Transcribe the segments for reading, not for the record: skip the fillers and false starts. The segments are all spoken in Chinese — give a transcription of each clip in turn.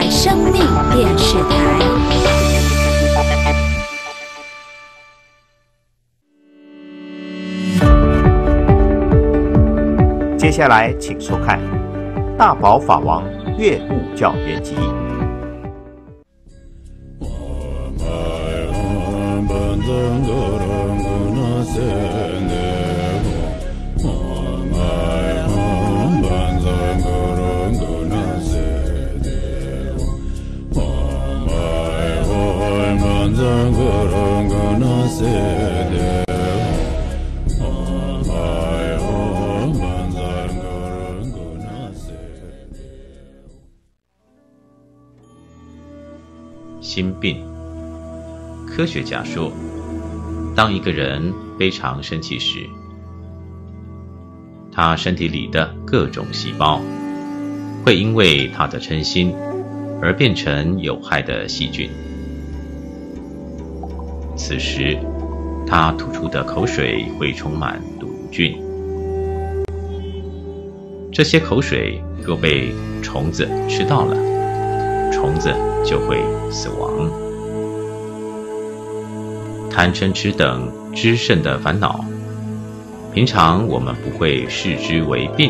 生命电视台。 接下来请收看《大宝法王乐悟教原集》。 心病。科学家说，当一个人非常生气时，他身体里的各种细胞会因为他的嗔心而变成有害的细菌。此时，他吐出的口水会充满毒菌。这些口水若被虫子吃到了，虫子就会死亡。贪嗔痴等知圣的烦恼，平常我们不会视之为病，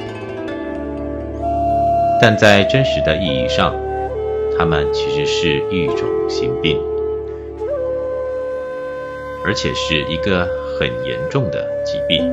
但在真实的意义上，它们其实是一种心病，而且是一个很严重的疾病。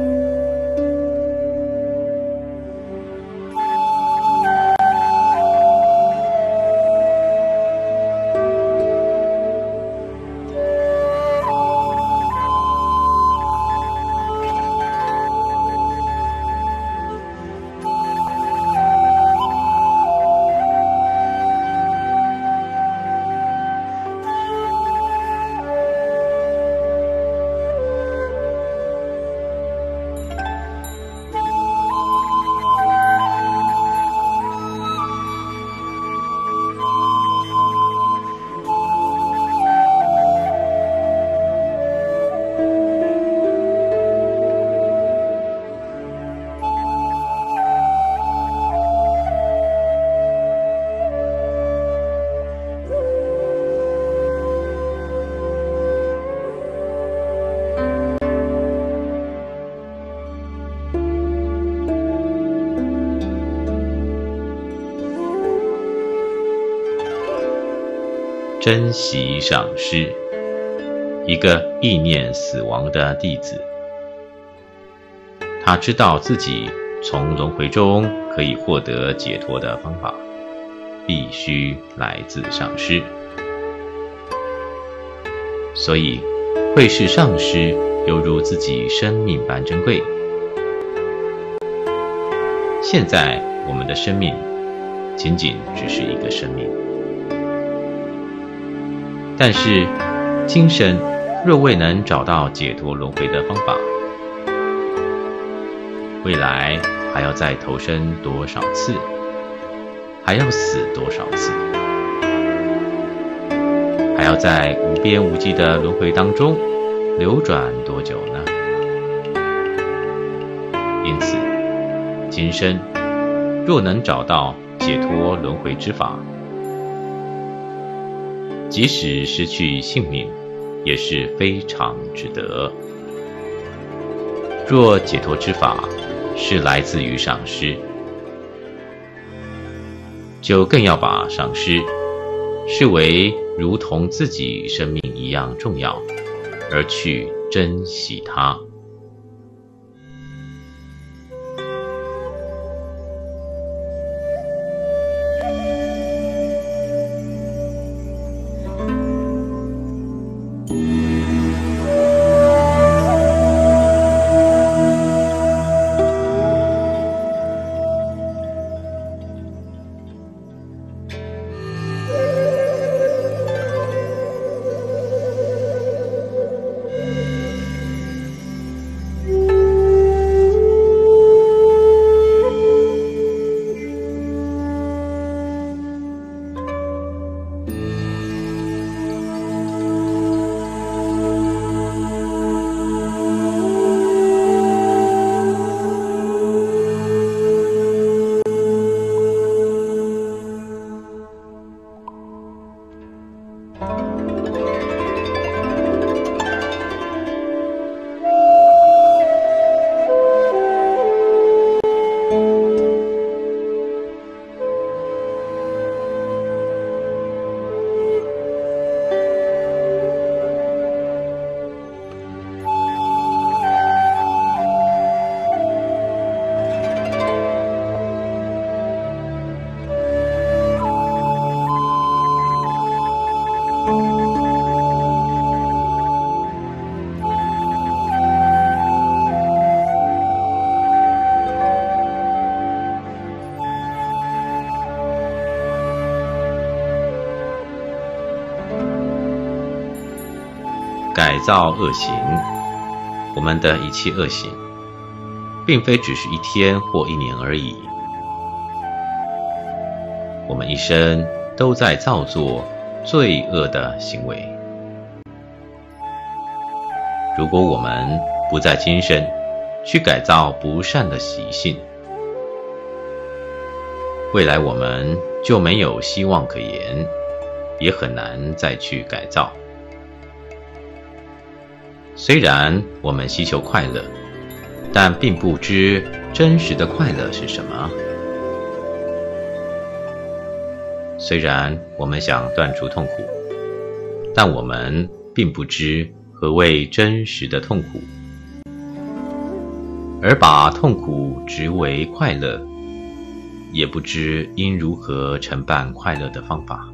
珍惜上师，一个意念死亡的弟子，他知道自己从轮回中可以获得解脱的方法，必须来自上师。所以，会是上师犹如自己生命般珍贵。现在我们的生命仅仅只是一个生命，但是今生若未能找到解脱轮回的方法，未来还要再投生多少次，还要死多少次，还要在无边无际的轮回当中流转多久呢？因此，今生若能找到解脱轮回之法，即使失去性命，也是非常值得。若解脱之法是来自于上师，就更要把上师视为如同自己生命一样重要，而去珍惜它。 改造恶行，我们的一切恶行，并非只是一天或一年而已。我们一生都在造作罪恶的行为。如果我们不再今生去改造不善的习性，未来我们就没有希望可言，也很难再去改造。虽然我们希求快乐，但并不知真实的快乐是什么。虽然我们想断除痛苦，但我们并不知何谓真实的痛苦，而把痛苦执为快乐，也不知应如何承办快乐的方法，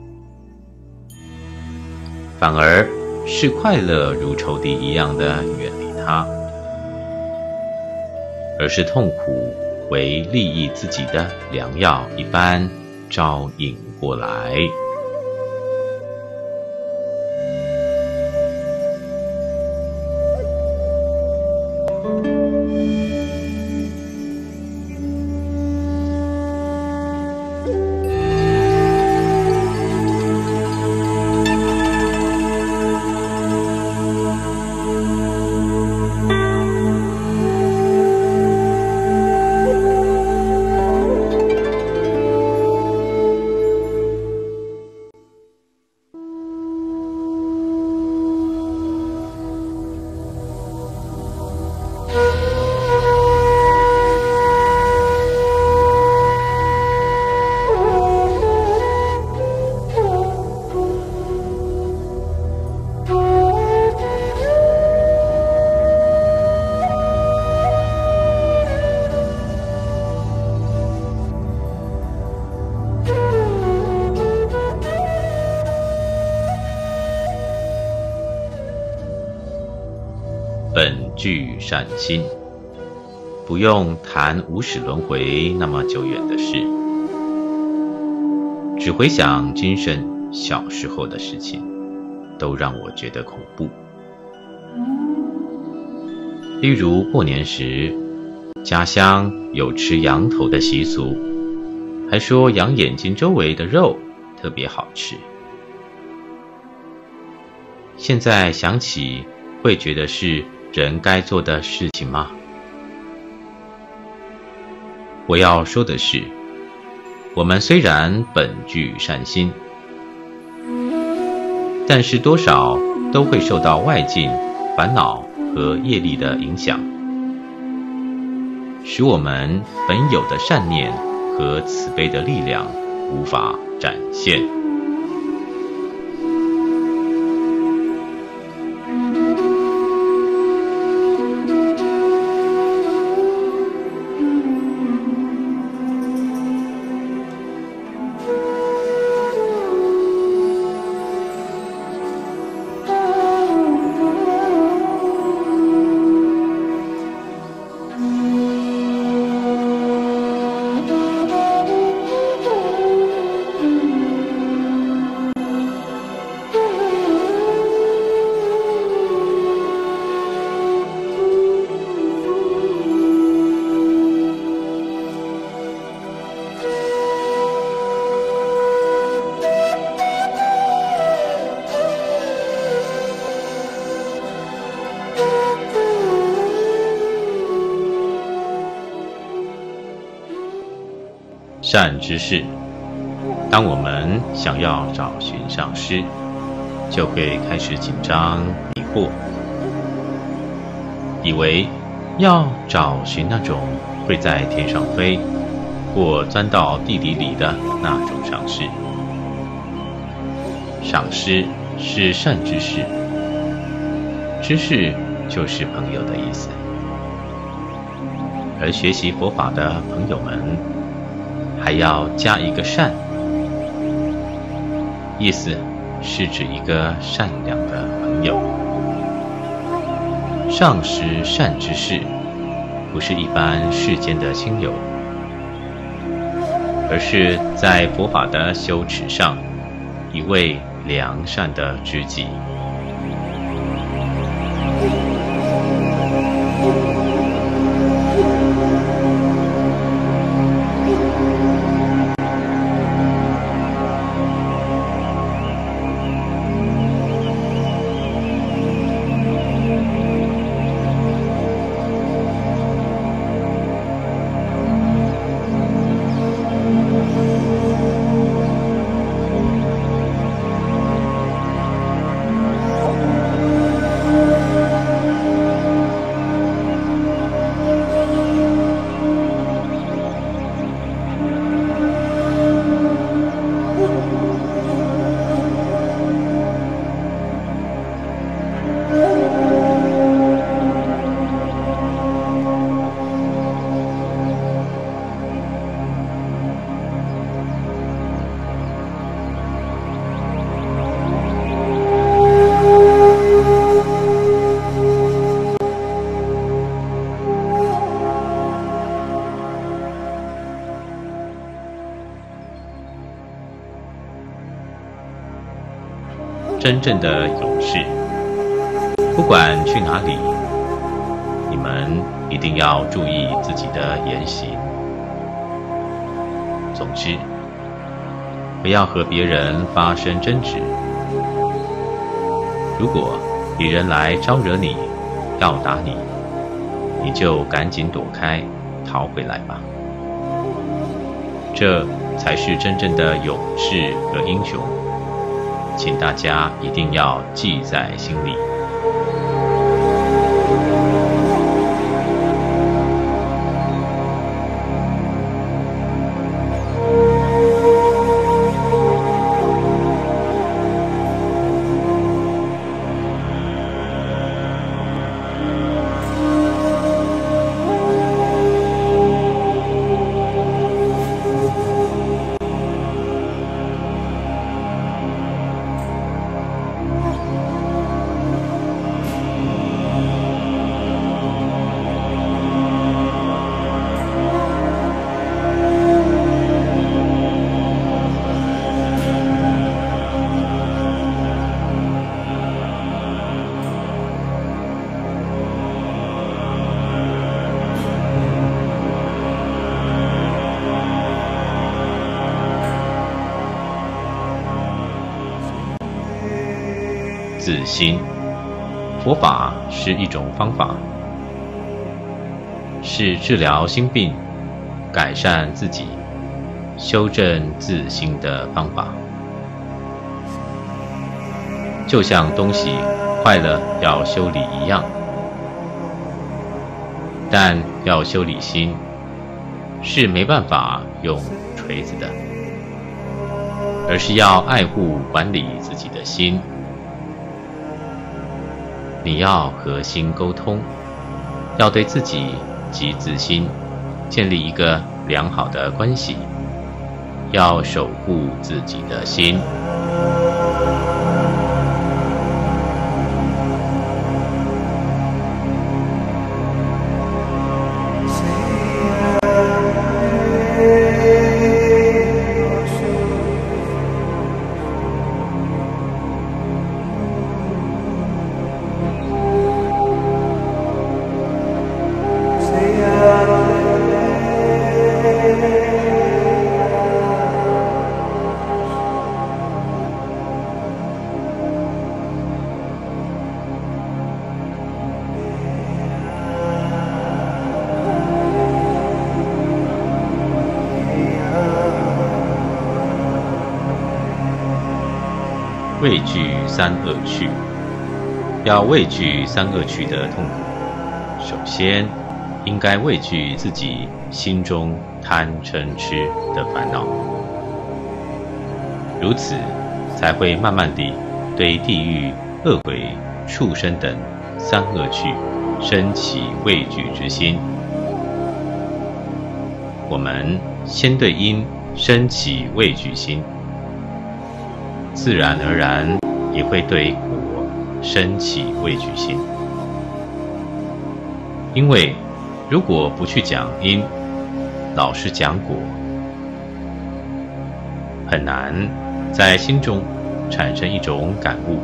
反而视快乐如仇敌一样的远离它，而是痛苦为利益自己的良药一般招引过来。本具善心，不用谈无始轮回那么久远的事，只回想今生小时候的事情，都让我觉得恐怖。例如过年时，家乡有吃羊头的习俗，还说羊眼睛周围的肉特别好吃。现在想起，会觉得是人该做的事情吗？我要说的是，我们虽然本具善心，但是多少都会受到外境、烦恼和业力的影响，使我们本有的善念和慈悲的力量无法展现。善知识，当我们想要找寻上师，就会开始紧张迷惑，以为要找寻那种会在天上飞或钻到地底里的那种上师。上师是善知识，知识就是朋友的意思，而学习佛法的朋友们还要加一个善，意思是指一个善良的朋友。上师善知识不是一般世间的亲友，而是在佛法的修持上一位良善的知己。 真正的勇士。不管去哪里，你们一定要注意自己的言行。总之，不要和别人发生争执。如果敌人来招惹你，要打你，你就赶紧躲开，逃回来吧。这才是真正的勇士和英雄，请大家一定要记在心里。自心，佛法是一种方法，是治疗心病、改善自己、修正自心的方法。就像东西坏了要修理一样，但要修理心，是没办法用锤子的，而是要爱护管理自己的心。你要和心沟通，要对自己及自心建立一个良好的关系，要守护自己的心。畏惧三恶趣，要畏惧三恶趣的痛苦，首先应该畏惧自己心中贪嗔痴的烦恼，如此才会慢慢地对地狱、恶鬼、畜生等三恶趣生起畏惧之心。我们先对因生起畏惧心，自然而然也会对果生起畏惧心。因为如果不去讲因，老是讲果，很难在心中产生一种感悟。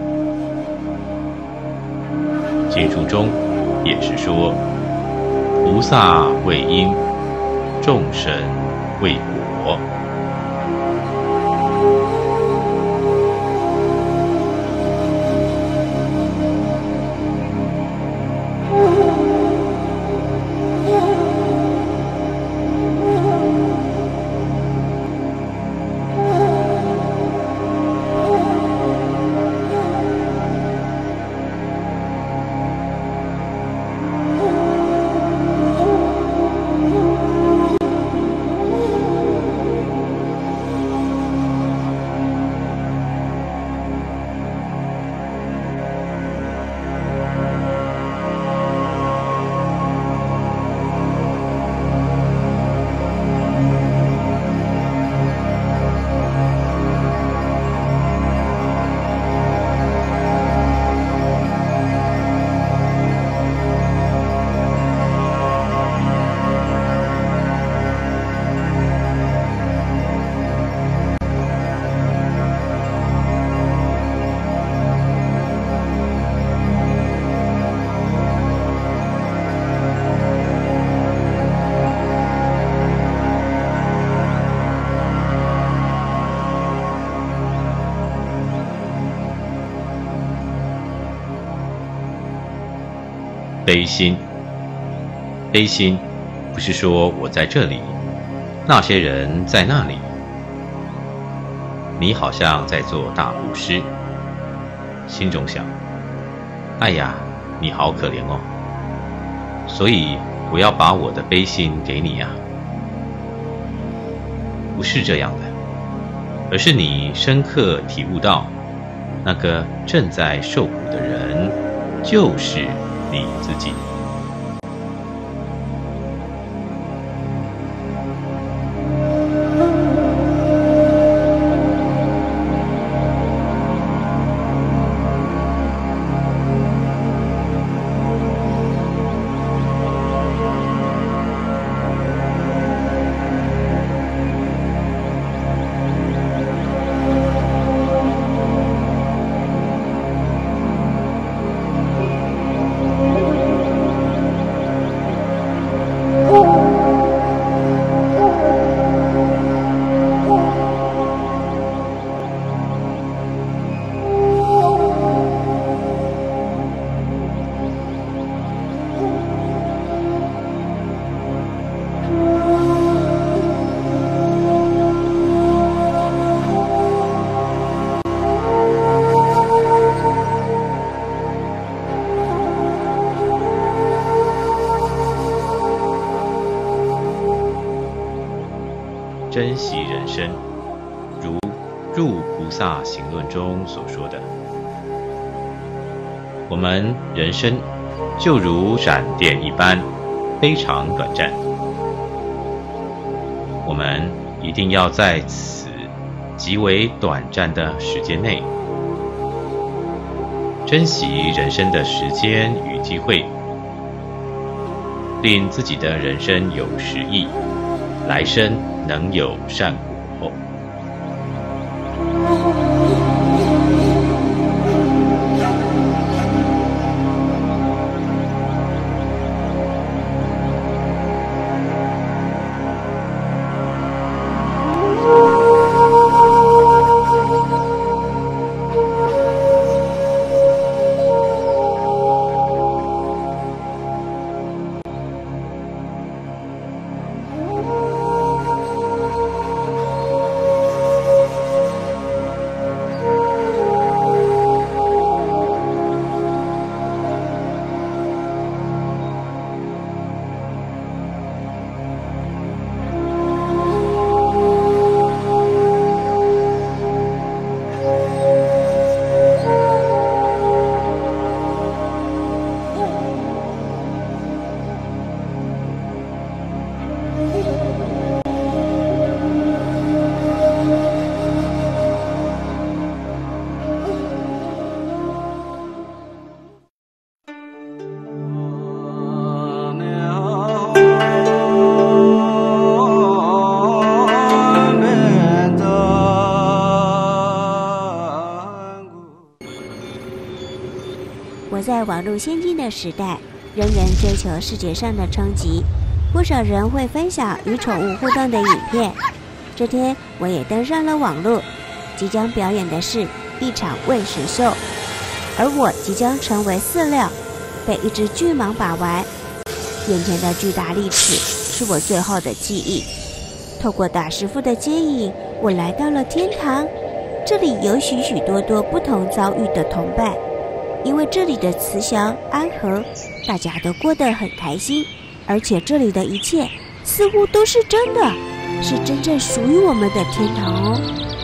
经书中也是说，菩萨为因，众生为果。 悲心。悲心不是说我在这里，那些人在那里。你好像在做大布施，心中想，哎呀，你好可怜哦，所以我要把我的悲心给你啊。不是这样的，而是你深刻体悟到，那个正在受苦的人就是你自己。珍惜人生，如《入菩萨行论》中所说的，我们人生就如闪电一般，非常短暂。我们一定要在此极为短暂的时间内，珍惜人生的时间与机会，令自己的人生有实益，来生能有善果。 活在网络先进的时代，人人追求视觉上的冲击，不少人会分享与宠物互动的影片。这天我也登上了网络，即将表演的是一场喂食秀，而我即将成为饲料，被一只巨蟒把玩。眼前的巨大利齿是我最后的记忆。透过大师傅的接引，我来到了天堂，这里有许许多多不同遭遇的同伴。因为这里的慈祥安和，大家都过得很开心，而且这里的一切似乎都是真的，是真正属于我们的天堂哦。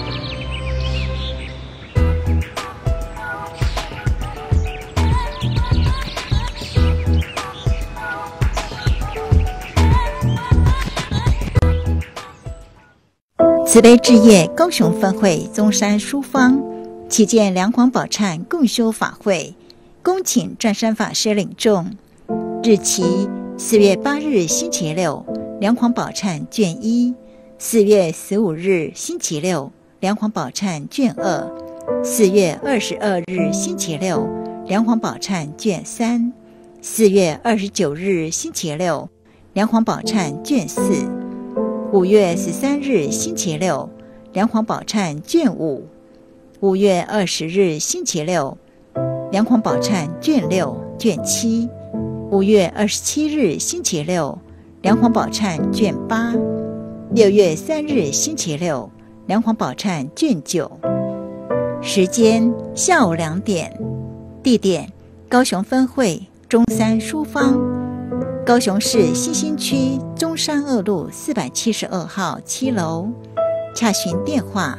慈悲置业高雄分会中山书坊期见梁皇宝忏共修法会，恭请湛山法师领众。日期4月8日星期六，梁皇宝忏卷1；4月15日星期六，梁皇宝忏卷2；4月22日星期六，梁皇宝忏卷3；4月29日星期六，梁皇宝忏卷4；5月13日星期六，梁皇宝忏卷5；5月20日星期六，梁皇宝忏卷6、卷7； 5月27日星期六，梁皇宝忏卷8。6月3日星期六，梁皇宝忏卷9。时间下午2点。地点高雄分会中山书坊，高雄市新兴区中山2路472号7楼。洽询电话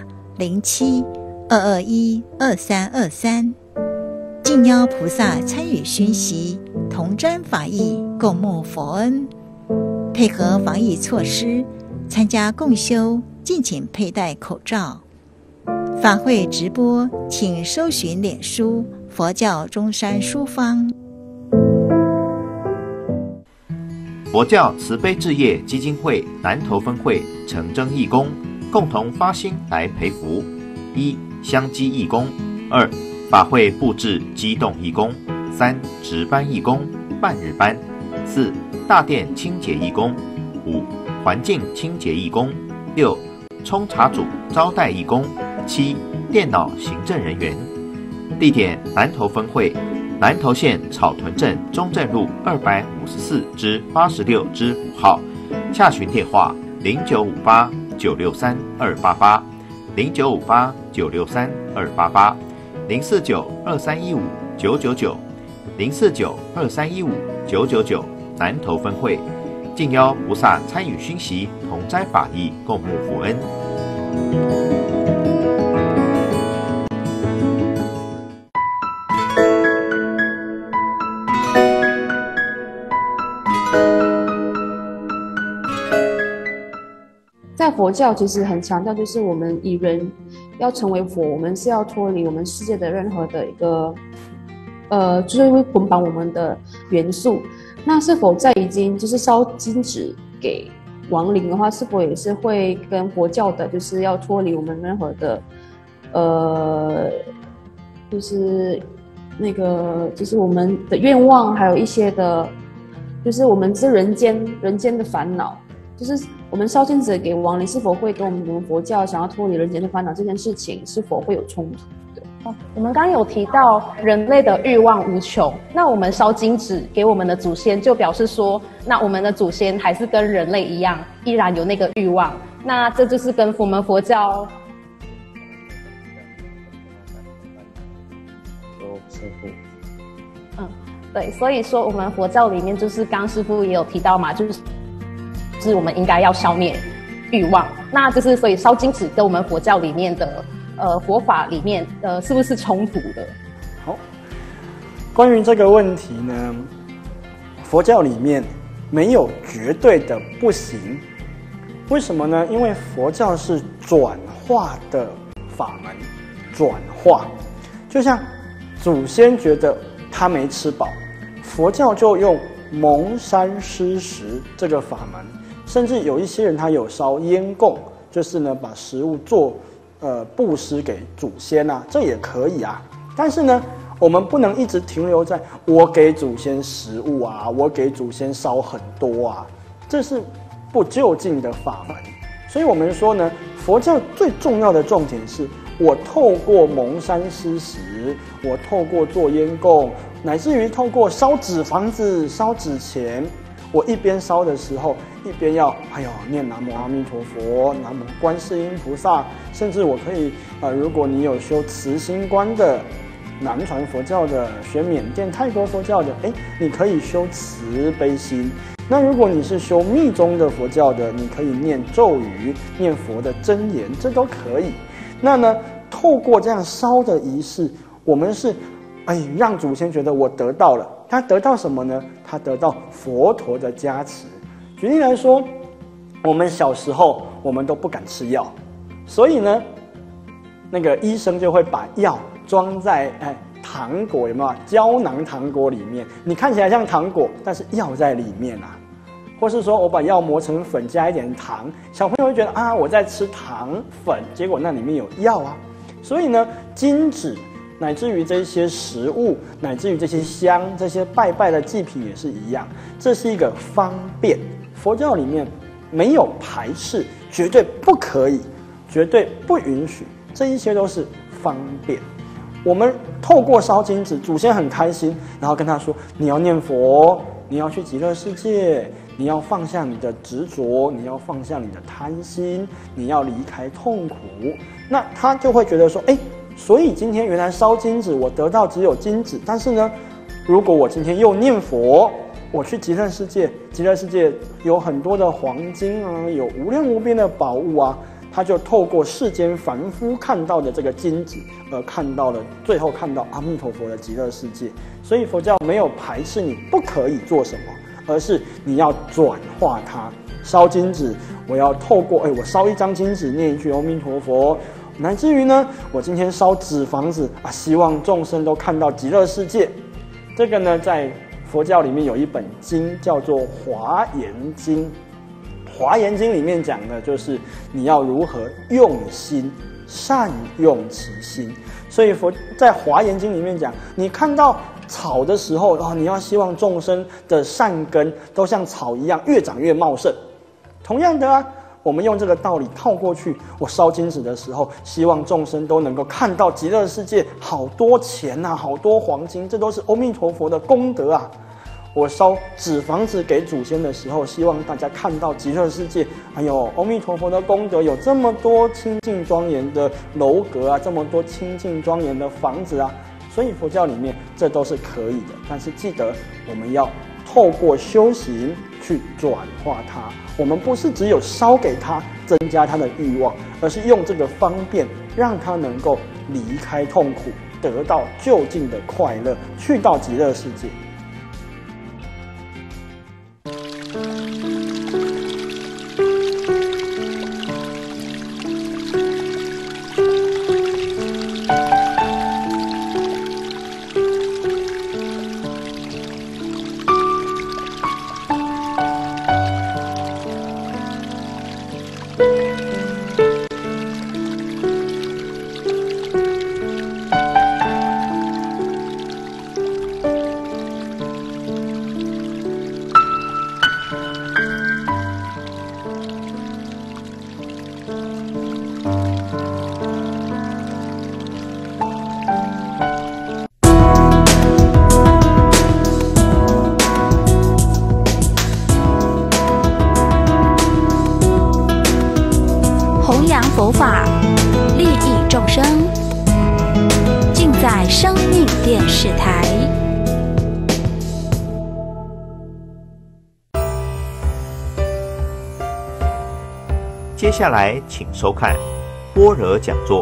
07-221-2323。敬邀菩萨参与熏习，同沾法益，共沐佛恩。配合防疫措施，参加共修，敬请佩戴口罩。法会直播，请搜寻脸书佛教中山书坊。 佛教慈悲置业基金会南投分会诚征义工，共同发心来培福：一、香积义工；2、法会布置机动义工；3、值班义工、半日班；4、大殿清洁义工；5、环境清洁义工；6、冲茶组招待义工；7、电脑行政人员。地点：南投分会，南投县草屯镇中正路254-86-5号。洽询电话0958-963-288，095-8-963-288，049-2315-999，049-2315-999。南投分会，敬邀菩萨参与熏习，同斋法益，共沐佛恩。 在佛教其实很强调，就是我们以人要成为佛，我们是要脱离我们世界的任何的一个就是会捆绑我们的元素。那是否在已经就是烧金纸给亡灵的话，是否也是会跟佛教的就是要脱离我们任何的就是那个就是我们的愿望，还有一些的就是我们是人间的烦恼，就是我们烧金纸给亡灵，是否会跟我们佛教想要脱离人间的烦恼这件事情是否会有衝突的？ 我们刚刚有提到人类的欲望无穷，那我们烧金纸给我们的祖先，就表示说，那我们的祖先还是跟人类一样，依然有那个欲望。那这就是跟我们佛教对，所以说我们佛教里面就是刚师父也有提到嘛，就是我们应该要消灭欲望。那就是所以烧金纸跟我们佛教里面的佛法里面是不是冲突的？ 好，关于这个问题呢，佛教里面没有绝对的不行。为什么呢？因为佛教是转化的法门，转化，就像祖先觉得他没吃饱，佛教就用蒙山施食这个法门，甚至有一些人他有烧烟供，就是呢把食物做布施给祖先啊，这也可以啊。但是呢，我们不能一直停留在我给祖先食物啊，我给祖先烧很多啊，这是不究竟的法门。所以我们说呢，佛教最重要的重点是，我透过蒙山施食，我透过做烟供，乃至于透过烧纸房子、烧纸钱，我一边烧的时候，一边要念南无阿弥陀佛，南无观世音菩萨，甚至我可以如果你有修慈心观的，南传佛教的，学缅甸泰国佛教的，你可以修慈悲心。那如果你是修密宗的佛教的，你可以念咒语，念佛的真言，这都可以。那呢，透过这样烧的仪式，我们是让祖先觉得我得到了。他得到什么呢？他得到佛陀的加持。举例来说，我们小时候我们都不敢吃药，所以呢，那个医生就会把药装在糖果，有没有胶囊糖果里面？你看起来像糖果，但是药在里面啊。或是说我把药磨成粉，加一点糖，小朋友会觉得我在吃糖粉，结果那里面有药啊。所以呢，金纸乃至于这些食物，乃至于这些香，这些拜拜的祭品也是一样，这是一个方便。佛教里面没有排斥，绝对不可以，绝对不允许，这一些都是方便。我们透过烧金纸，祖先很开心，然后跟他说：“你要念佛， 你要去极乐世界，你要放下你的执着，你要放下你的贪心，你要离开痛苦。那他就会觉得说，所以今天原来烧金纸，我得到只有金纸，但是呢，如果我今天又念佛，我去极乐世界，极乐世界有很多的黄金啊，有无量无边的宝物啊，他就透过世间凡夫看到的这个金纸，最后看到阿弥陀佛的极乐世界。所以佛教没有排斥你不可以做什么，而是你要转化它。烧金纸，我要透过我烧一张金纸，念一句阿弥陀佛，乃至于呢，我今天烧纸房子啊，希望众生都看到极乐世界。这个呢，在佛教里面有一本经叫做《华严经》。《华严经》里面讲的就是你要如何用心，善用其心。所以佛在《华严经》里面讲，你看到草的时候，你要希望众生的善根都像草一样越长越茂盛。同样的啊，我们用这个道理套过去，我烧金纸的时候，希望众生都能够看到极乐世界好多钱啊，好多黄金，这都是阿弥陀佛的功德啊。我烧纸房子给祖先的时候，希望大家看到极乐世界，还有阿弥陀佛的功德，有这么多清净庄严的楼阁啊，这么多清净庄严的房子啊，所以佛教里面这都是可以的。但是记得我们要透过修行去转化它，我们不是只有烧给他，增加他的欲望，而是用这个方便，让他能够离开痛苦，得到究竟的快乐，去到极乐世界。 佛法，利益众生，尽在生命电视台。 接下来，请收看般若讲座。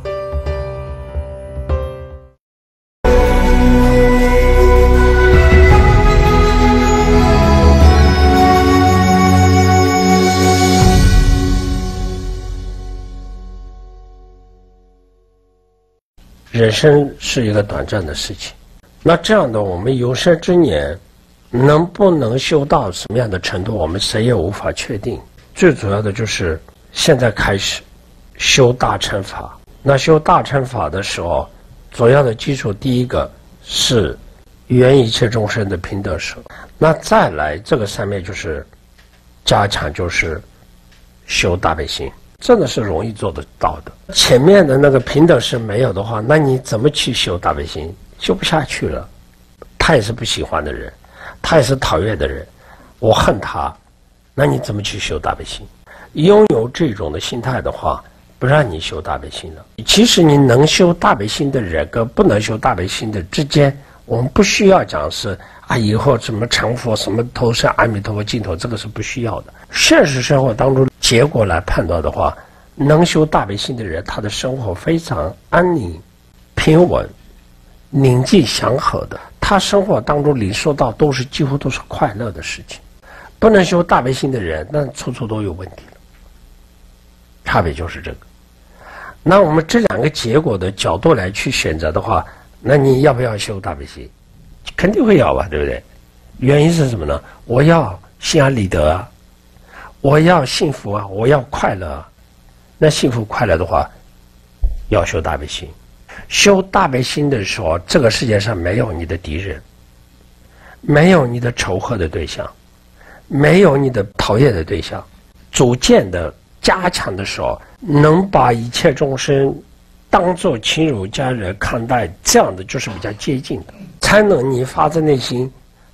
人生是一个短暂的事情，那这样的我们有生之年能不能修到什么样的程度，我们谁也无法确定。最主要的就是现在开始修大乘法。那修大乘法的时候，主要的基础第一个是圆一切众生的平等舍，那再来这个上面就是加强，就是修大悲心。真的是容易做得到的。前面的那个平等是没有的话，那你怎么去修大悲心？修不下去了。他也是不喜欢的人，他也是讨厌的人，我恨他，那你怎么去修大悲心？拥有这种的心态的话，不让你修大悲心了。其实你能修大悲心的人跟不能修大悲心的之间，我们不需要讲是以后什么成佛什么投生阿弥陀佛净土，这个是不需要的。现实生活当中结果来判断的话，能修大悲心的人，他的生活非常安宁、平稳、宁静、祥和的。他生活当中领受到几乎都是快乐的事情。不能修大悲心的人，那处处都有问题了。差别就是这个。那我们这两个结果的角度来去选择的话，那你要不要修大悲心？肯定会要吧，对不对？原因是什么呢？我要心安理得啊，我要幸福啊，我要快乐啊。那幸福快乐的话，要修大悲心。修大悲心的时候，这个世界上没有你的敌人，没有你的仇恨的对象，没有你的讨厌的对象。逐渐的加强的时候，能把一切众生当作亲如家人看待，这样的就是比较接近的，才能你发自内心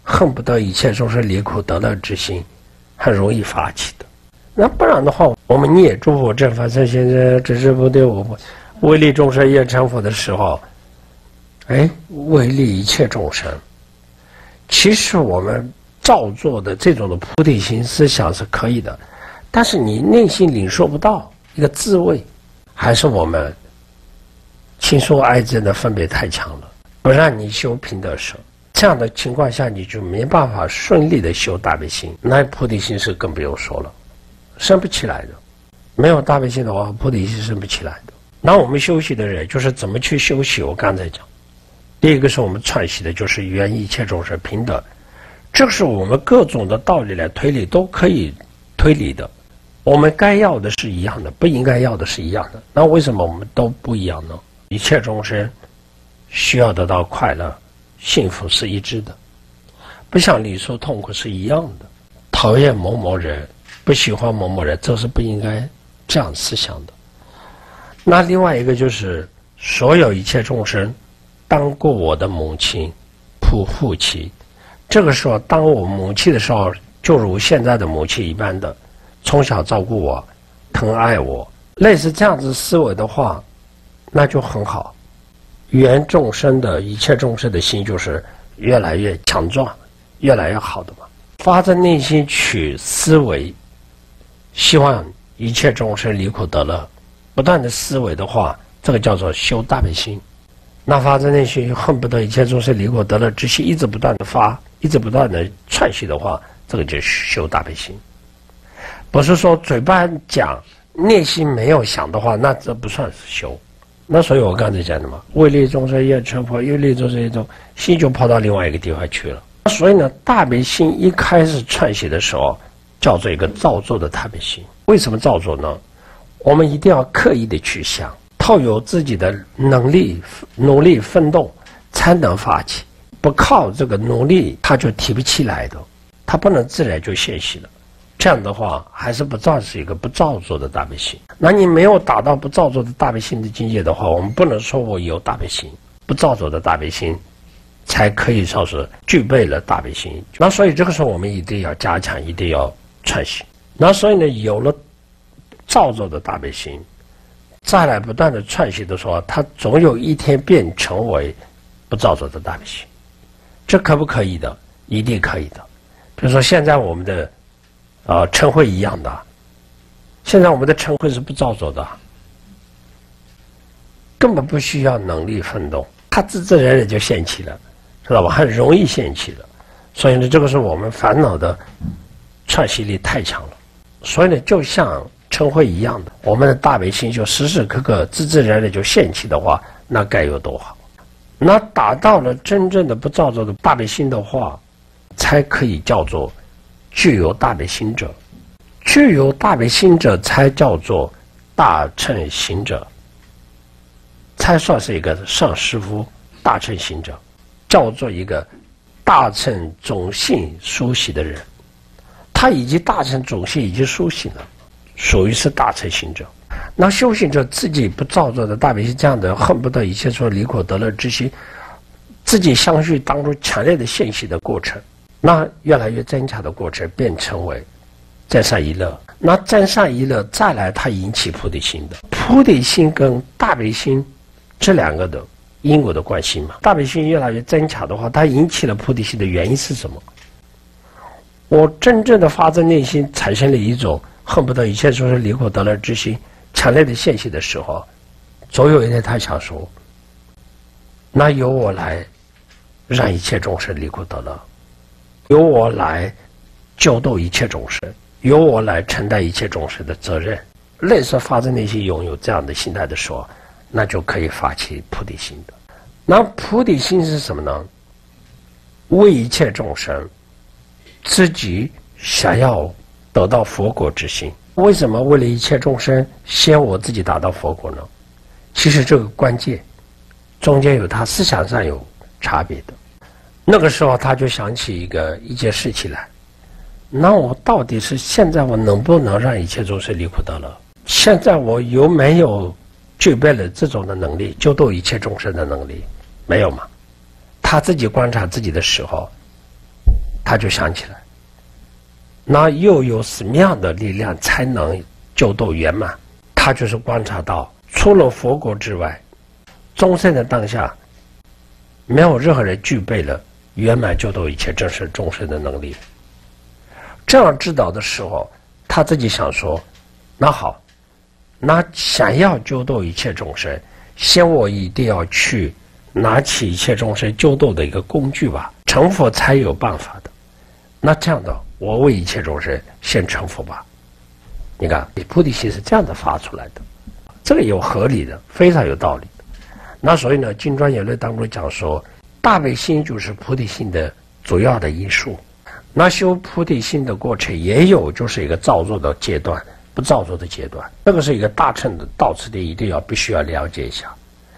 恨不得一切众生离苦得乐之心，很容易发起的。那不然的话，我们念诸佛正法身现在只是不对我为利众生业成佛的时候，为利一切众生。其实我们照做的这种的菩提心思想是可以的，但是你内心领受不到一个滋味，还是我们亲疏爱憎的分别太强了，不让你修平等舍。这样的情况下，你就没办法顺利的修大悲心，那菩提心是更不用说了，生不起来的。没有大悲心的话，菩提心生不起来的。那我们修习的人就是怎么去修习？我刚才讲，第一个是我们串习的就是愿一切众生平等，这是我们各种的道理来推理都可以推理的。我们该要的是一样的，不应该要的是一样的。那为什么我们都不一样呢？一切众生需要得到快乐幸福是一致的，不想理受痛苦是一样的。讨厌某某人，不喜欢某某人，这是不应该这样思想的。那另外一个就是所有一切众生当过我的母亲父亲，这个时候当我母亲的时候，就如现在的母亲一般的从小照顾我疼爱我，类似这样子思维的话，那就很好。缘众生的一切众生的心就是越来越强壮，越来越好的嘛。发自内心去思维，希望一切众生离苦得乐，不断的思维的话，这个叫做修大悲心。那发自内心恨不得一切众生离苦得乐之心一直不断的发，一直不断的串习的话，这个就是修大悲心。不是说嘴巴讲内心没有想的话，那这不算是修。那所以我刚才讲的嘛，为利众生业成佛，为利众生业成佛，心就跑到另外一个地方去了。所以呢，大悲心一开始串习的时候叫做一个造作的大悲心。为什么造作呢？我们一定要刻意的去想，透有自己的能力努力奋斗才能发起，不靠这个努力他就提不起来的，他不能自然就现习了。这样的话还是不造是一个不造作的大悲心。那你没有达到不造作的大悲心的境界的话，我们不能说我有大悲心，不造作的大悲心才可以说是具备了大悲心。那所以这个时候我们一定要加强，一定要串习。那所以呢，有了造作的大悲心，再来不断的串习的时候，它总有一天变成为不造作的大悲心。这可不可以的？一定可以的。比如说现在我们的晨会一样的，现在我们的晨会是不造作的，根本不需要能力奋斗，它自自然然就现起了，知道吧？很容易现起了。所以呢，这个是我们烦恼的串习力太强了。所以呢，就像晨会一样的，我们的大悲心就时时刻刻自自然然就现起的话，那该有多好。那达到了真正的不造作的大悲心的话，才可以叫做具有大悲心者。具有大悲心者才叫做大乘行者，才算是一个上师父大乘行者，叫做一个大乘种性苏醒的人。他已经大乘种性已经苏醒了，属于是大乘行者。那修行者自己不造作的大悲心，这样的恨不得一切说离苦得乐之心，自己相续当中强烈的现习的过程，那越来越增强的过程，变成为真善一乐。那真善一乐再来，它引起菩提心的。菩提心跟大悲心这两个的因果的关系嘛。大悲心越来越增强的话，它引起了菩提心的原因是什么？我真正的发自内心产生了一种恨不得一切众生离苦得乐之心，强烈的现习的时候，总有一天他想说，那由我来让一切众生离苦得乐，由我来救度一切众生，由我来承担一切众生的责任。类似发自内心拥有这样的心态的时候，那就可以发起菩提心的。那菩提心是什么呢？为一切众生，自己想要得到佛果之心。为什么为了一切众生，先我自己达到佛果呢？其实这个关键中间有他思想上有差别的。那个时候他就想起一件事情来，那我到底是现在我能不能让一切众生离苦得乐？现在我有没有具备了这种的能力，救度一切众生的能力？没有嘛。他自己观察自己的时候， 他就想起来，那又有什么样的力量才能救度圆满？他就是观察到，除了佛国之外，众生的当下，没有任何人具备了圆满救度一切真实众生的能力。这样知道的时候，他自己想说，那好，那想要救度一切众生，先我一定要去拿起一切众生救度的一个工具吧，成佛才有办法的。那这样的，我为一切众生先成佛吧。你看，菩提心是这样的发出来的，这个有合理的，非常有道理的。那所以呢，金庄言论当中讲说，大悲心就是菩提心的主要的因素。那修菩提心的过程也有就是一个造作的阶段，不造作的阶段，这个是一个大乘的到此地一定要必须要了解一下。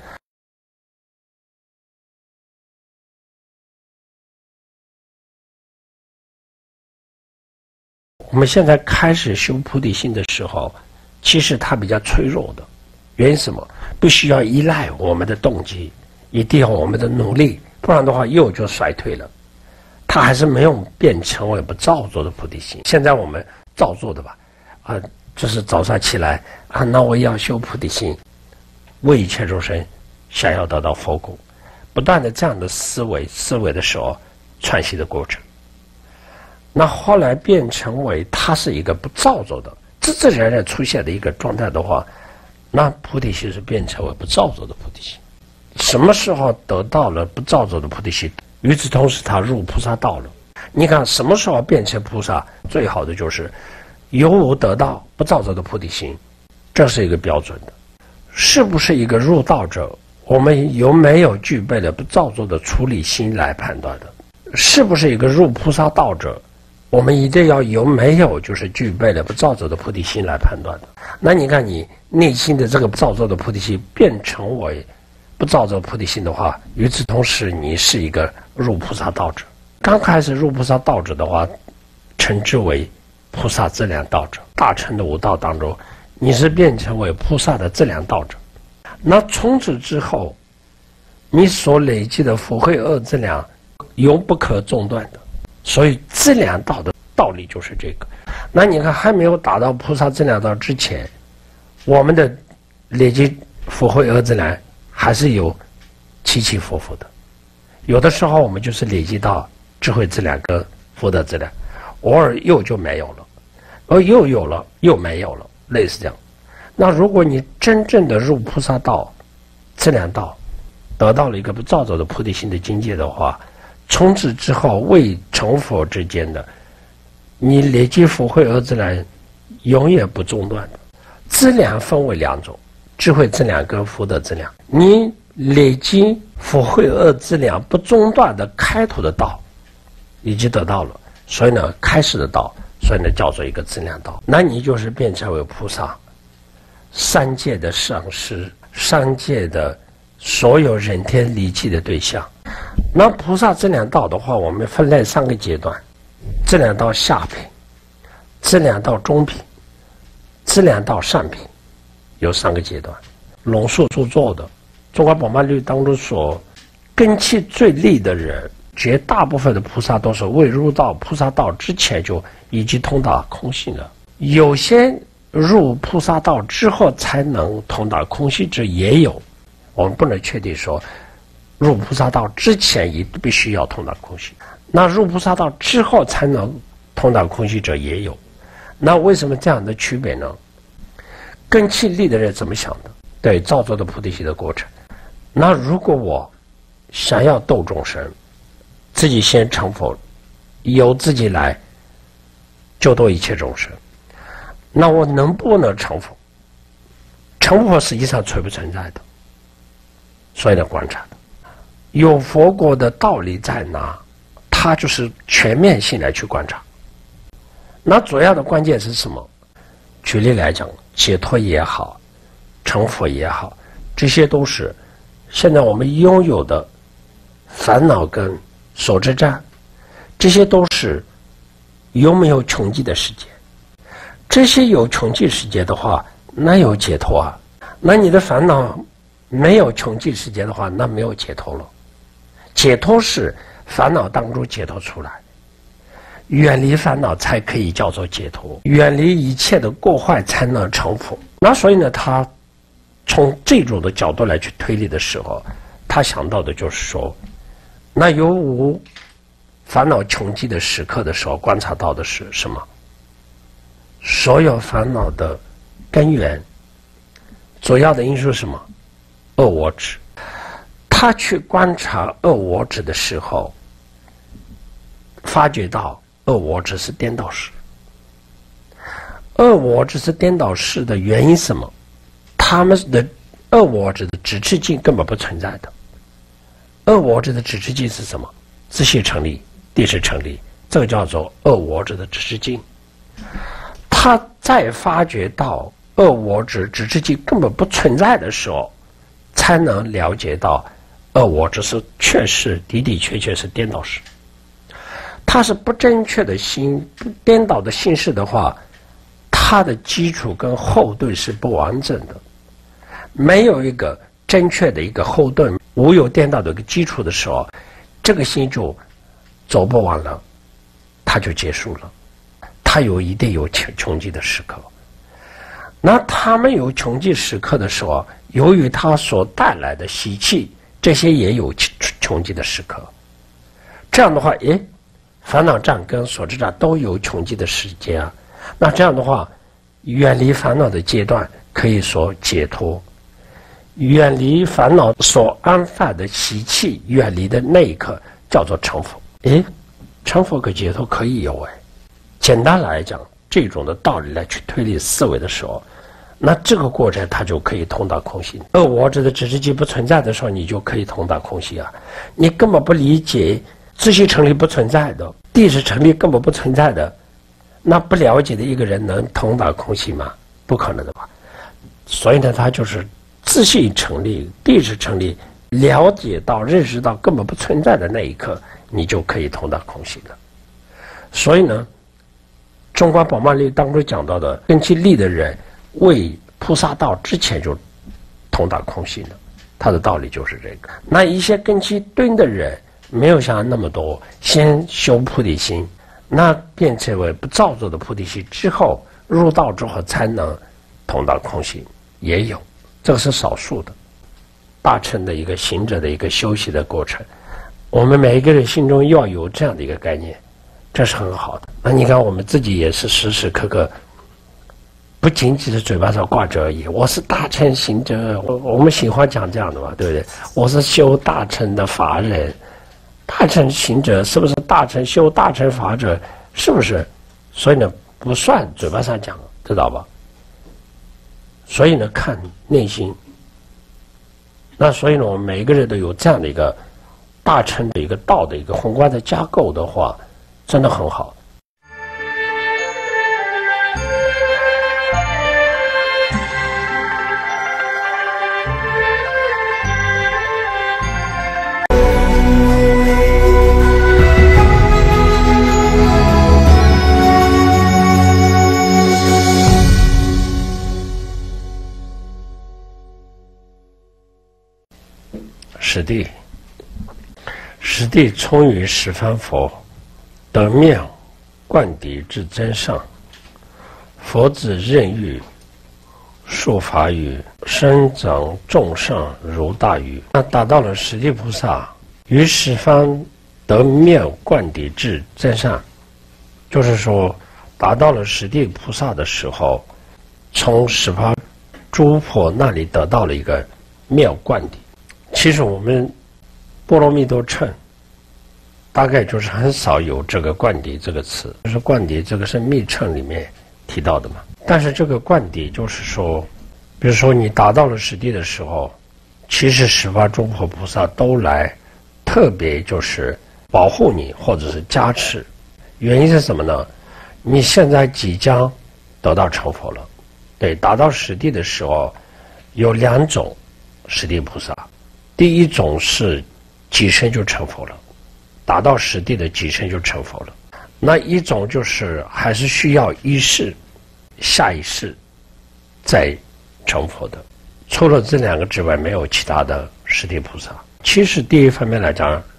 我们现在开始修菩提心的时候，其实它比较脆弱的，原因是什么？必须要依赖我们的动机，一定要我们的努力，不然的话又就衰退了。它还是没有变成为不造作的菩提心。现在我们造作的吧，就是早上起来那我要修菩提心，为一切众生想要得到佛果，不断的这样的思维的时候，串习的过程。那后来变成为它是一个不造作的自自然然出现的一个状态的话，那菩提心是变成为不造作的菩提心。什么时候得到了不造作的菩提心？与此同时，他入菩萨道了。你看什么时候变成菩萨？最好的就是有无得到不造作的菩提心，这是一个标准的。是不是一个入道者，我们有没有具备了不造作的处理心来判断的？是不是一个入菩萨道者，我们一定要有没有就是具备了不造作的菩提心来判断的。那你看你内心的这个不造作的菩提心变成为不造作菩提心的话，与此同时你是一个入菩萨道者。刚开始入菩萨道者的话，称之为菩萨资粮道者。大乘的五道当中，你是变成为菩萨的资粮道者。那从此之后，你所累积的福慧恶资粮永不可中断的。所以资粮道的道理就是这个。那你看还没有达到菩萨资粮道之前，我们的累积福慧恶资粮还是有起起伏伏的。有的时候我们就是累积到智慧资粮跟福德资粮，偶尔又就没有了，而又有了又没有了，类似这样。那如果你真正的入菩萨道资粮道，得到了一个不造作的菩提心的境界的话，从此之后未成佛之间的你累积福慧恶资粮永远不中断的。资粮分为两种，智慧资粮跟福德资粮。你累积福慧恶资粮不中断的开头的道已经得到了，所以呢开始的道，所以呢叫做一个资粮道。那你就是变成为菩萨，三界的上师，三界的所有人天离气的对象。那菩萨资粮道的话，我们分类三个阶段：资粮道下品、资粮道中品、资粮道上品，有三个阶段。龙树著作的《中华宝曼律》当中说，根器最利的人，绝大部分的菩萨都是未入到菩萨道之前就已经通达空性了。有些入菩萨道之后才能通达空性者也有，我们不能确定说入菩萨道之前也必须要通达空性。那入菩萨道之后才能通达空性者也有。那为什么这样的区别呢？根器利的人怎么想的？对造作的菩提心的过程。那如果我想要度众生，自己先成佛，由自己来救度一切众生，那我能不能成佛？成佛实际上存不存在的，所以呢观察的有佛果的道理在哪，它就是全面性来去观察。那主要的关键是什么？举例来讲，解脱也好，成佛也好，这些都是现在我们拥有的烦恼跟所知障，这些都是有没有穷尽的世界。这些有穷尽世界的话，那有解脱啊。那你的烦恼没有穷尽世界的话，那没有解脱了。解脱是烦恼当中解脱出来， 远离烦恼才可以叫做解脱，远离一切的过坏才能成佛。那所以呢，他从这种的角度来去推理的时候，他想到的就是说，那有无烦恼穷尽的时刻的时候，观察到的是什么？所有烦恼的根源，主要的因素是什么？恶我执。他去观察恶我执的时候，发觉到恶我执是颠倒式。恶我执是颠倒式的原因是什么？他们的恶我执的指示境根本不存在的。恶我执的指示境是什么？自性成立，地识成立，这个叫做恶我执的指示境。他再发觉到恶我执指示境根本不存在的时候，才能了解到恶我执是确实的的确确是颠倒式。它是不正确的心，颠倒的心事的话，它的基础跟后盾是不完整的。没有一个正确的一个后盾，无有颠倒的一个基础的时候，这个心就走不完了，它就结束了。它一定有穷尽的时刻。那他们有穷尽时刻的时候，由于它所带来的习气，这些也有穷尽的时刻。这样的话，烦恼障跟所知障都有穷尽的时间啊。那这样的话，远离烦恼的阶段可以说解脱，远离烦恼所安放的习气，远离的那一刻叫做成佛。成佛跟解脱可以有简单来讲，这种的道理来去推理思维的时候，那这个过程它就可以通达空性。恶我执的指示境不存在的时候，你就可以通达空性啊。你根本不理解自性成立不存在的，地识成立根本不存在的，那不了解的一个人能通达空性吗？不可能的吧。所以呢，他就是自性成立，地识成立，了解到认识到根本不存在的那一刻，你就可以通达空性了。所以呢，中观宝鬘力当中讲到的，根器利的人为菩萨道之前就通达空性了，他的道理就是这个。那一些根器钝的人，没有像那么多，先修菩提心，那变成为不造作的菩提心之后，入道之后才能通达空性，也有，这个是少数的。大乘的一个行者的一个修习的过程，我们每一个人心中要有这样的一个概念，这是很好的。那你看我们自己也是时时刻刻不仅仅是嘴巴上挂着而已，我是大乘行者，我们喜欢讲这样的嘛，对不对？我是修大乘的法人，大乘行者是不是大乘修大乘法者？是不是？所以呢，不算嘴巴上讲，知道吧？所以呢，看内心。那所以呢，我们每一个人都有这样的一个大乘的一个道的一个宏观的架构的话，真的很好。实地聪于十方佛，得妙灌顶至真上。佛子任欲，树法语，生长众上如大鱼。那达到了实地菩萨于十方得妙灌顶至真上，就是说达到了实地菩萨的时候，从十方诸佛那里得到了一个妙灌顶。其实我们波罗蜜多乘大概就是很少有这个灌顶这个词，就是灌顶这个是密乘里面提到的嘛。但是这个灌顶就是说，比如说你达到了实地的时候，其实十方诸佛菩萨都来特别就是保护你或者是加持。原因是什么呢？你现在即将得到成佛了。对，达到实地的时候有两种实地菩萨。第一种是几生就成佛了，达到实地的几生就成佛了。那一种就是还是需要一世下一世再成佛的。除了这两个之外，没有其他的实地菩萨。其实第一方面来讲，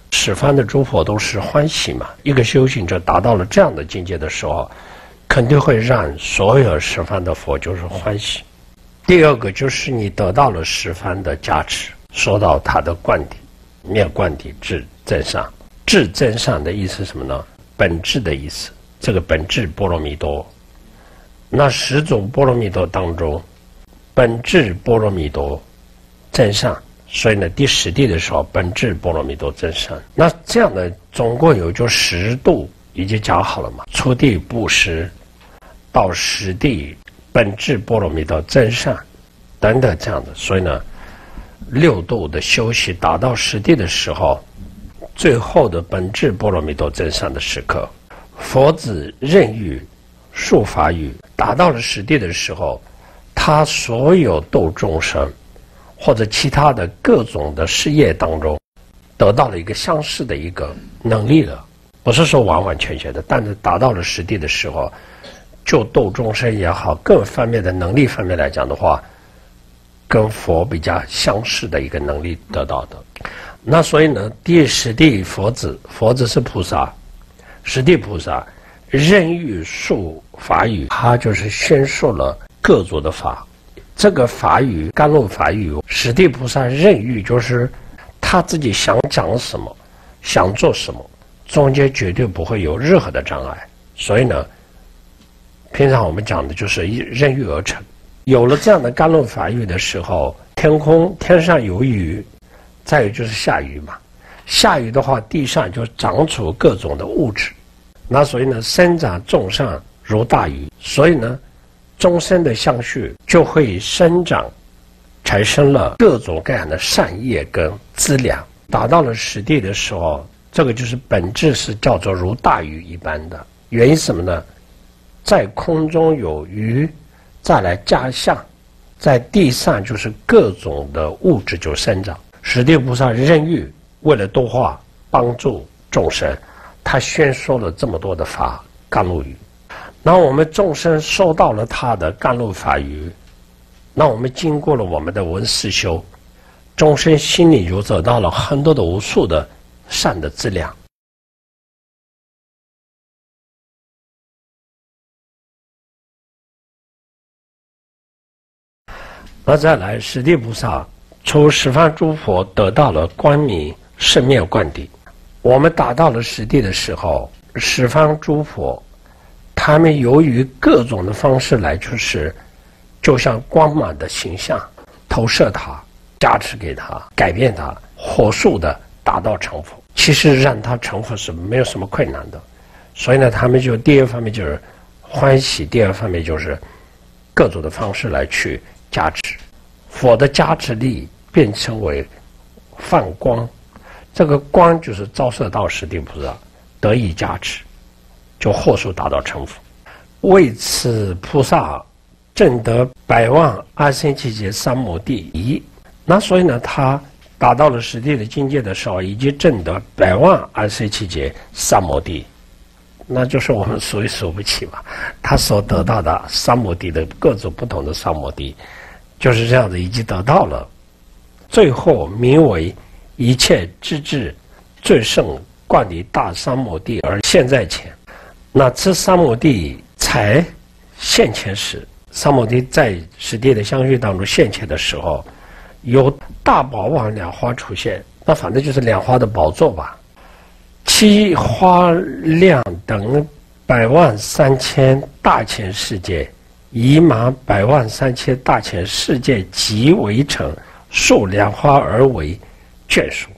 十方的诸佛都是欢喜嘛。一个修行者达到了这样的境界的时候，肯定会让所有十方的佛就是欢喜。第二个就是你得到了十方的加持，受到他的灌顶，灭灌顶至真上。至真上的意思是什么呢？本质的意思。这个本质波罗蜜多，那10种波罗蜜多当中，本质波罗蜜多真上。所以呢，第10地的时候，本质波罗蜜多真上。那这样的总共有就10度已经讲好了嘛。初地布施，到10地本质波罗蜜多真上，等等这样的。所以呢，6度的修习达到10地的时候，最后的本质波罗蜜多真上的时刻，佛子任欲术法语达到了10地的时候，他所有度众生或者其他的各种的事业当中，得到了一个相似的一个能力了，不是说完完全全的，但是达到了10地的时候，就度众生也好，各方面的能力方面来讲的话，跟佛比较相似的一个能力得到的。那所以呢，第10地佛子是菩萨，10地菩萨任欲述法语，他就是宣说了各种的法。这个法语甘露法语，10地菩萨任欲就是他自己想讲什么，想做什么，中间绝对不会有任何的障碍。所以呢，平常我们讲的就是任欲而成。有了这样的甘露法语的时候，天上有雨，再有就是下雨嘛。下雨的话，地上就长出各种的物质，那所以呢，生长众上如大雨，所以呢，众生的相续就会生长，产生了各种各样的善业跟资粮。达到了10地的时候，这个就是本质是叫做如大雨一般的。原因什么呢？在空中有雨，再来加相，在地上就是各种的物质就生长。10地菩萨任欲为了度化帮助众生，他宣说了这么多的法甘露语。那我们众生受到了他的甘露法语，那我们经过了我们的闻思修，众生心里就得到了很多的无数的善的资粮。那再来10地菩萨从十方诸佛得到了光明胜灭灌顶。我们达到了10地的时候，十方诸佛他们由于各种的方式来，就像光芒的形象投射他，加持给他，改变他，火速的达到成佛。其实让他成佛是没有什么困难的。所以呢，他们就第一方面就是欢喜，第二方面就是各种的方式来去加持。佛的加持力变成为放光，这个光就是照射到10地菩萨得以加持，就火速达到成佛。为此菩萨证得100万阿僧祇劫三摩地1。那所以呢，他达到了10地的境界的时候，已经证得100万阿僧祇劫三摩地，那就是我们数也数不起嘛。他所得到的三摩地的各种不同的三摩地，就是这样子已经得到了。最后名为一切之智最胜灌顶大三摩地而现在前。那这三摩地才现前时，三摩地在10地的相续当中现前的时候，有大宝王两花出现，那反正就是两花的宝座吧。其花量等130,000大千世界，以马130,000大千世界即为成，数两花而为眷属。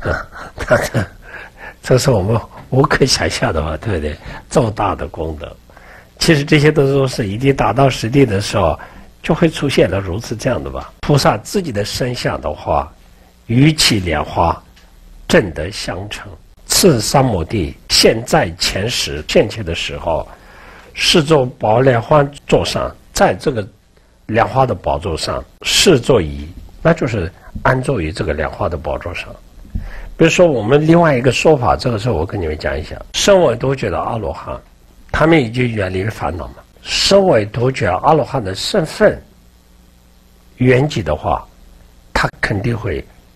这是我们无可想象的嘛，对不对？这么大的功德，其实这些都是已经达到10地的时候，就会出现了如此这样的吧。菩萨自己的身相的话，与其莲花正得相成。次三摩地现在前时现前的时候，是坐宝莲花座上，在这个莲花的宝座上是座椅，那就是安坐于这个莲花的宝座上。比如说我们另外一个说法，这个时候我跟你们讲一下，声闻独觉的阿罗汉，他们已经远离了烦恼嘛。声闻独觉阿罗汉的身份圆寂的话，他肯定会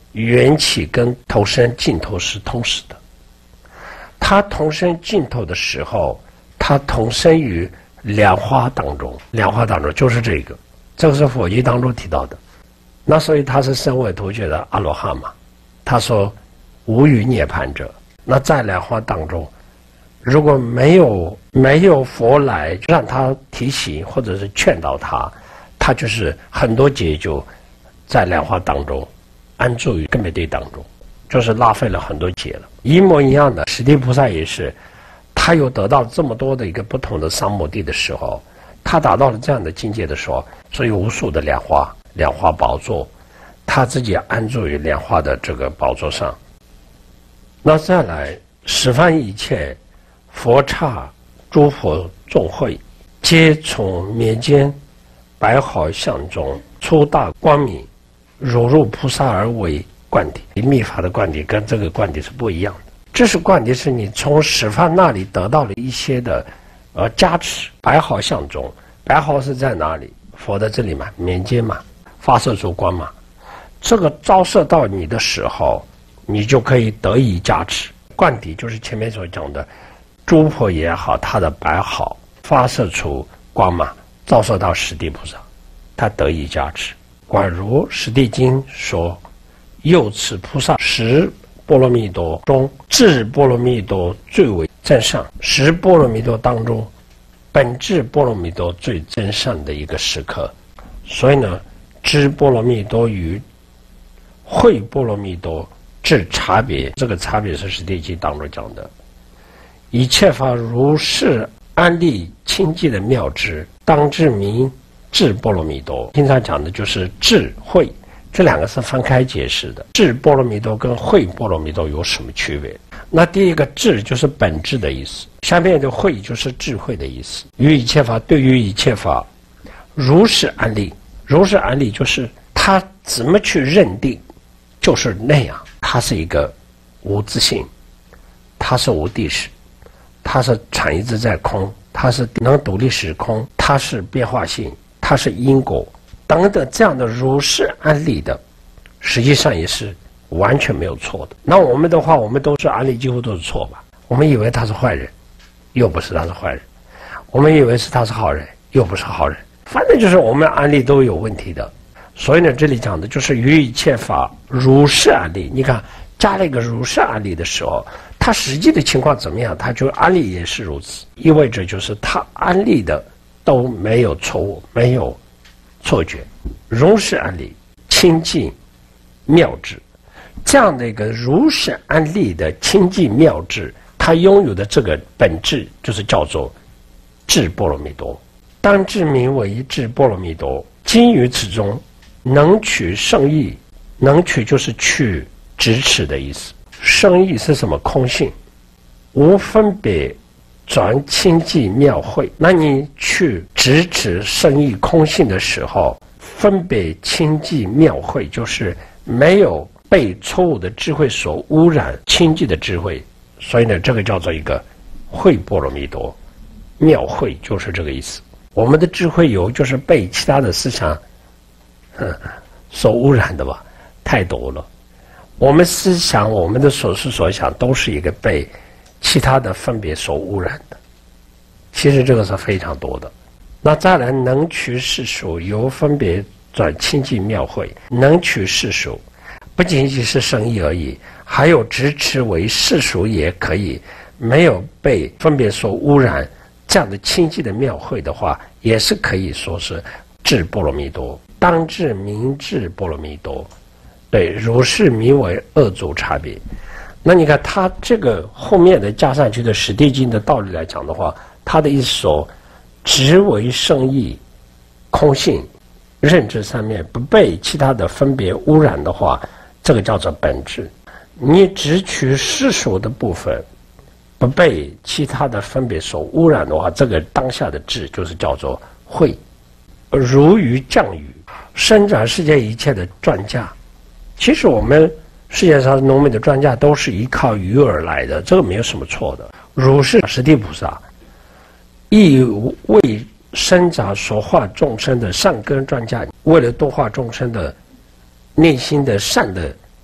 缘起跟投生尽头是同时的。它同生尽头的时候，它同生于两花当中，两花当中就是这个是佛经当中提到的。那所以他是身为突厥的阿罗汉嘛，他说无余涅槃者。那在两花当中，如果没有佛来让他提醒或者是劝导他，他就是很多劫就在两花当中安住于根本地当中，就是浪费了很多劫了。一模一样的，释地菩萨也是，他又得到这么多的一个不同的三摩地的时候，他达到了这样的境界的时候，所以无数的两花宝座，他自己安住于两花的这个宝座上。那再来十方一切佛刹诸佛众会，皆从面间白毫相中出大光明，如入菩萨而为灌顶。密法的灌顶跟这个灌顶是不一样的。这是灌顶，是你从十方那里得到了一些的加持。白毫相中，白毫是在哪里？佛在这里嘛，面间嘛，发射出光嘛。这个照射到你的时候，你就可以得以加持。灌顶就是前面所讲的诸佛也好，他的白毫发射出光芒，照射到释地菩萨，他得以加持。宛如释地经说，又此菩萨十波罗蜜多中，智波罗蜜多最为真上。十波罗蜜多当中，本质波罗蜜多最真上的一个时刻。所以呢，智波罗蜜多与慧波罗蜜多之差别，这个差别是释地经当中讲的。一切法如是安立清净的妙智，当知名智波罗蜜多。经常讲的就是智慧，这两个是分开解释的。智波罗蜜多跟慧波罗蜜多有什么区别？那第一个智就是本质的意思，下面的慧就是智慧的意思。于一切法，对于一切法如是安立，如是安立就是他怎么去认定，就是那样。它是一个无自性，它是无地识，它是产一直在空，它是能独立时空，它是变化性，它是因果等等，这样的如是安立的，实际上也是完全没有错的。那我们的话，我们都是安立几乎都是错吧？我们以为他是坏人，又不是他是坏人；我们以为是他是好人，又不是好人。反正就是我们安立都有问题的。所以呢，这里讲的就是于一切法如是安立。你看加了一个如是安立的时候，它实际的情况怎么样，它就安立也是如此，意味着就是它安立的都没有错误，没有错觉，如是安立清净妙智。这样的一个如是安立的清净妙智，它拥有的这个本质就是叫做智波罗蜜多，当知名为智波罗蜜多。今于此中能取圣意，能取就是去直持的意思。圣意是什么？空性，无分别，转清净妙慧。那你去直持圣意空性的时候，分别清净妙慧，就是没有被错误的智慧所污染，清净的智慧。所以呢，这个叫做一个慧波罗蜜多，妙慧就是这个意思。我们的智慧有就是被其他的思想所污染的吧，太多了。我们思想，我们的所思所想，都是一个被其他的分别所污染的。其实这个是非常多的。那再来，能取世俗，由分别转清净妙慧。能取世俗，不仅仅是圣意而已，还有直持为世俗也可以，没有被分别所污染，这样的清净的妙慧的话，也是可以说是智波罗蜜多。当知明智波罗蜜多，对，如是名为二组差别。那你看他这个后面的加上去的释地经的道理来讲的话，他的意思说，直为圣意空性认知上面不被其他的分别污染的话，这个叫做本质。你只取世俗的部分，不被其他的分别所污染的话，这个当下的智就是叫做慧。如鱼降雨，生长世界一切的庄稼。其实我们世界上农民的庄稼都是依靠雨而来的，这个没有什么错的。如是释地菩萨亦为生长所化众生的善根庄稼，为了度化众生的内心的善的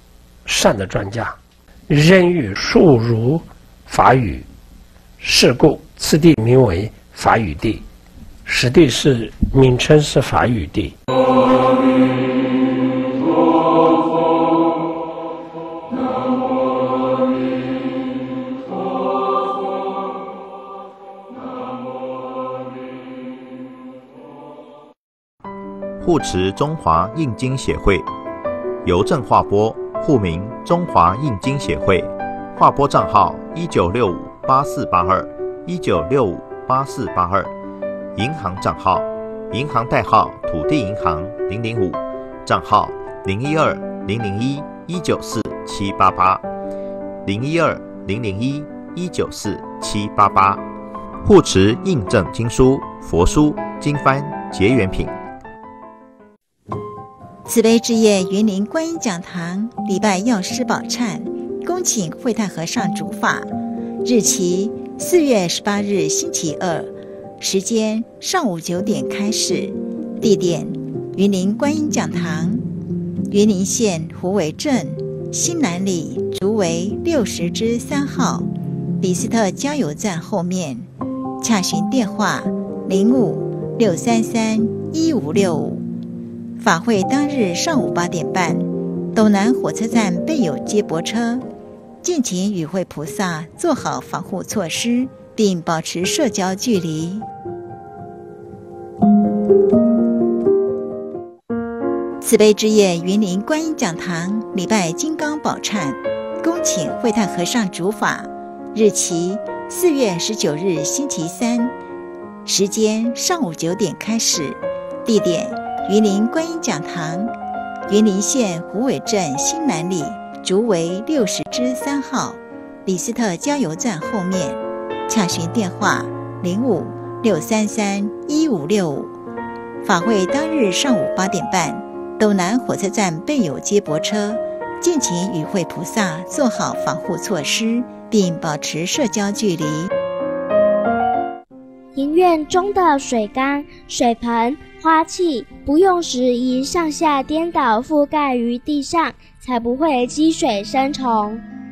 善的专家。人语数如法语，是故此地名为法语地。实地是名称是法语地。 护持中华印经协会，邮政划拨，户名中华印经协会，划拨账号19658482，19658482，银行账号，银行代号土地银行005，账号01200019788，01200019788，护持印证经书、佛书、经幡、结缘品。 慈悲之夜云林观音讲堂礼拜药师宝忏，恭请慧泰和尚主法，日期4月18日星期二，时间上午9点开始，地点云林观音讲堂，云林县虎尾镇新南里竹围60之3号，李斯特加油站后面，洽询电话05-633-1565。法会当日上午8点半，斗南火车站备有接驳车，敬请与会菩萨做好防护措施，并保持社交距离。慈悲之夜云林观音讲堂礼拜金刚宝忏，恭请慧泰和尚主法，日期4月19日星期三，时间上午9点开始，地点云林观音讲堂，云林县虎尾镇新南里竹围60之3号，李斯特加油站后面，洽询电话05-633-1565。法会当日上午8点半，斗南火车站备有接驳车，敬请与会菩萨做好防护措施，并保持社交距离。 庭院中的水缸、水盆、花器不用时宜上下颠倒覆盖于地上，才不会积水生虫。